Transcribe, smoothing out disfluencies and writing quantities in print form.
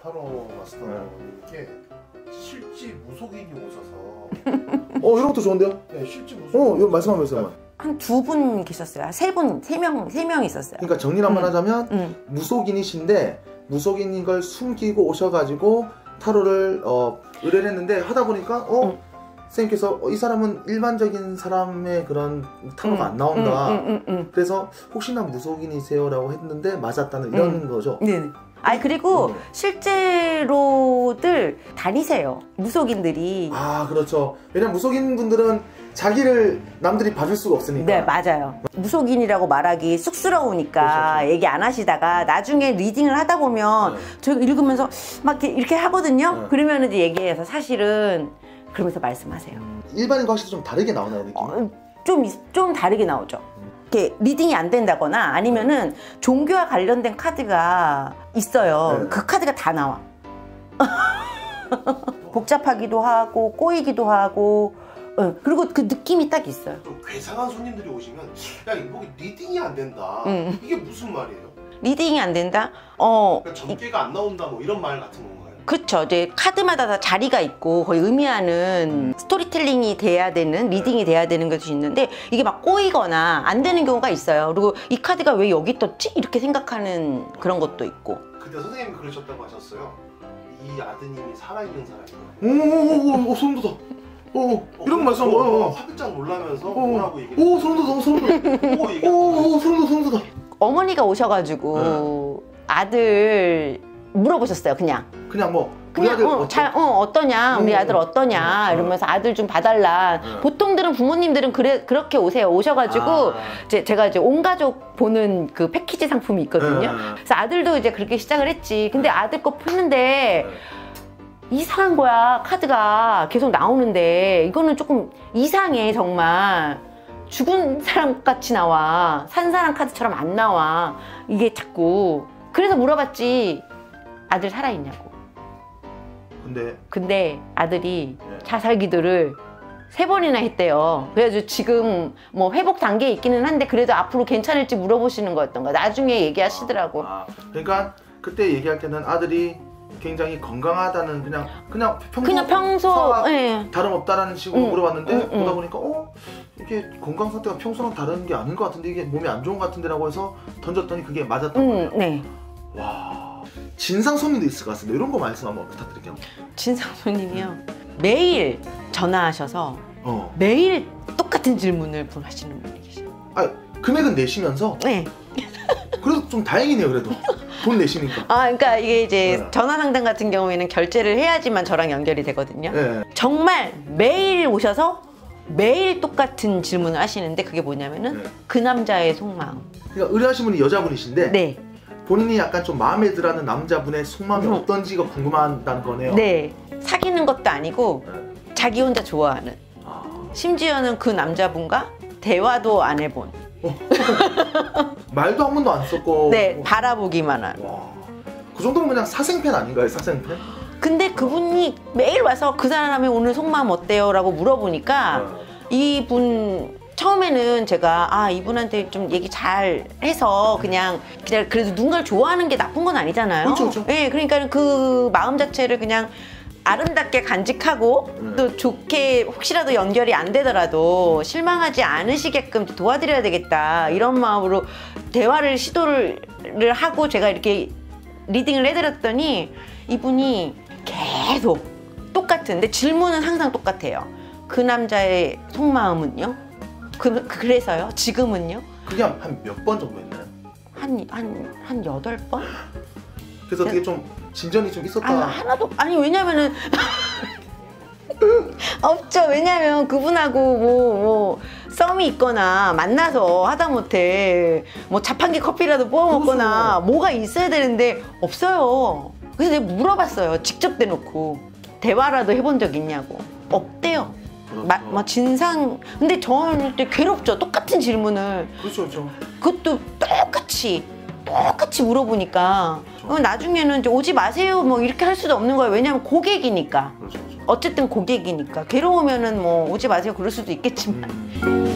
타로 마스터님께 실지 무속인이 오셔서 이런 것도 좋은데요? 네, 실지 무속인 이거 말씀하면서 한 2분 계셨어요. 3분, 3명 있었어요. 그러니까 정리를 한번 하자면 무속인이신데 무속인인 걸 숨기고 오셔가지고 타로를 의뢰를 했는데 하다 보니까 선생님께서 이 사람은 일반적인 사람의 그런 타로가 안 나온다. 그래서 혹시나 무속인이세요? 라고 했는데 맞았다는 이런 거죠. 네. 아니 그리고 실제로들 다니세요. 무속인들이. 아 그렇죠. 왜냐면 무속인 분들은 자기를 남들이 봐줄 수가 없으니까. 네 맞아요. 무속인이라고 말하기 쑥스러우니까 그렇죠. 얘기 안 하시다가 나중에 리딩을 하다 보면 저희가 읽으면서 막 이렇게 하거든요. 그러면 이제 얘기해서 사실은 그러면서 말씀하세요. 일반인과 확실히 좀 다르게 나오나요, 느낌이? 좀 다르게 나오죠. 이렇게 리딩이 안 된다거나 아니면은 종교와 관련된 카드가 있어요. 그 카드가 다 나와. 복잡하기도 하고 꼬이기도 하고 그리고 그 느낌이 딱 있어요. 좀 괴상한 손님들이 오시면 야 이거 리딩이 안 된다. 이게 무슨 말이에요? 리딩이 안 된다? 그러니까 점괘가 안 나온다 뭐 이런 말 같은 건가요? 그렇죠. 이제 카드마다 다 자리가 있고 거의 의미하는 스토리텔링이 돼야 되는 리딩이 돼야 되는 것이 있는데 이게 막 꼬이거나 안 되는 경우가 있어요. 그리고 이 카드가 왜 여기 떴지? 이렇게 생각하는 그런 것도 있고. 근데 선생님이 그러셨다고 하셨어요. 이 아드님이 살아있는 사람이에요. 오 소름 돋아. 이런 말씀 화들짝 놀라면서 뭐라고 얘기해? 소름 돋아. 소름 돋아. 어머니가 오셔가지고 아들 물어보셨어요. 그냥 뭐 우리 아들 어떠냐 우리 아들 어떠냐 이러면서 아들 좀 봐달라. 보통들은 부모님들은 그렇게 오셔가지고 제가 이제 온 가족 보는 그 패키지 상품이 있거든요. 그래서 아들도 이제 그렇게 시작을 했지. 근데 아들 거 푸는데 이상한 거야. 카드가 계속 나오는데 이거는 조금 이상해. 정말 죽은 사람 같이 나와. 산 사람 카드처럼 안 나와. 이게 자꾸. 그래서 물어봤지. 아들 살아있냐고. 근데 아들이 자살 기도를 3번이나 했대요. 그래가지고 지금 뭐 회복 단계에 있기는 한데 그래도 앞으로 괜찮을지 물어보시는 거였던가. 나중에 얘기하시더라고. 그러니까 그때 얘기할 때는 아들이 굉장히 건강하다는 그냥 평소 다름없다라는 식으로 물어봤는데 보다 보니까 이게 건강 상태가 평소랑 다른 게 아닌 것 같은데 이게 몸이 안 좋은 것 같은데 라고 해서 던졌더니 그게 맞았던 거예요. 네. 와. 진상 손님도 있을 것 같습니다. 이런 거 말씀 한번 부탁드릴게요. 진상 손님이요. 매일 전화하셔서 매일 똑같은 질문을 하시는 분이 계세요. 금액은 내시면서? 네. 그래도 좀 다행이네요. 그래도 돈 내시니까. 그러니까 이게 이제 전화 상담 같은 경우에는 결제를 해야지만 저랑 연결이 되거든요. 정말 매일 오셔서 매일 똑같은 질문을 하시는데 그게 뭐냐면은 그 남자의 속마음. 그러니까 의뢰하신 분이 여자분이신데 네. 본인이 약간 좀 마음에 들어하는 남자분의 속마음이 어떤지가 궁금하다는 거네요. 네. 사귀는 것도 아니고 자기 혼자 좋아하는. 심지어는 그 남자분과 대화도 안 해본. 말도 한 번도 안 썼고. 네. 바라보기만 한. 그 정도면 그냥 사생팬 아닌가요? 사생팬? 근데 그분이 매일 와서 그 사람의 오늘 속마음 어때요? 라고 물어보니까 이분 처음에는 제가 이분한테 좀 얘기 잘 해서 그냥 그래도 누군가를 좋아하는 게 나쁜 건 아니잖아요. 그렇죠. 네, 그러니까 그 마음 자체를 그냥 아름답게 간직하고 또 좋게 혹시라도 연결이 안 되더라도 실망하지 않으시게끔 도와드려야 되겠다 이런 마음으로 대화를 시도를 하고 제가 이렇게 리딩을 해드렸더니 이분이 계속 똑같은데 질문은 항상 똑같아요. 그 남자의 속마음은요? 그래서요? 지금은요? 그게 한 몇 번 정도 했나요? 한 8번? 그래서 되게 좀 진전이 좀 있었다. 하나도 왜냐면은 없죠. 왜냐면 그분하고 뭐 썸이 있거나 만나서 하다못해 뭐 자판기 커피라도 뽑아 먹거나 뭐가 있어야 되는데 없어요. 그래서 내가 물어봤어요. 직접 대놓고 대화라도 해본 적 있냐고. 없대요. 진상. 근데 저한테 괴롭죠. 똑같은 질문을. 그렇죠. 그것도 똑같이 물어보니까 나중에는 이제 오지 마세요 뭐 이렇게 할 수도 없는 거예요. 왜냐면 고객이니까. 어쨌든 고객이니까 괴로우면은 뭐 오지 마세요 그럴 수도 있겠지만.